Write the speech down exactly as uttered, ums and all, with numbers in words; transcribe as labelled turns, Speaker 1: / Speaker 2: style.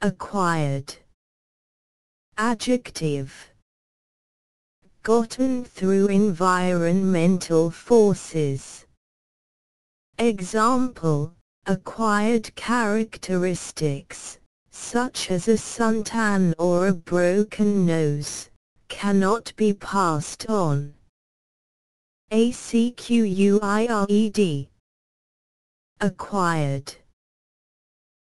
Speaker 1: acquired. Adjective. Gotten through environmental forces. Example, acquired characteristics, such as a suntan or a broken nose, cannot be passed on. Acquired. Acquired.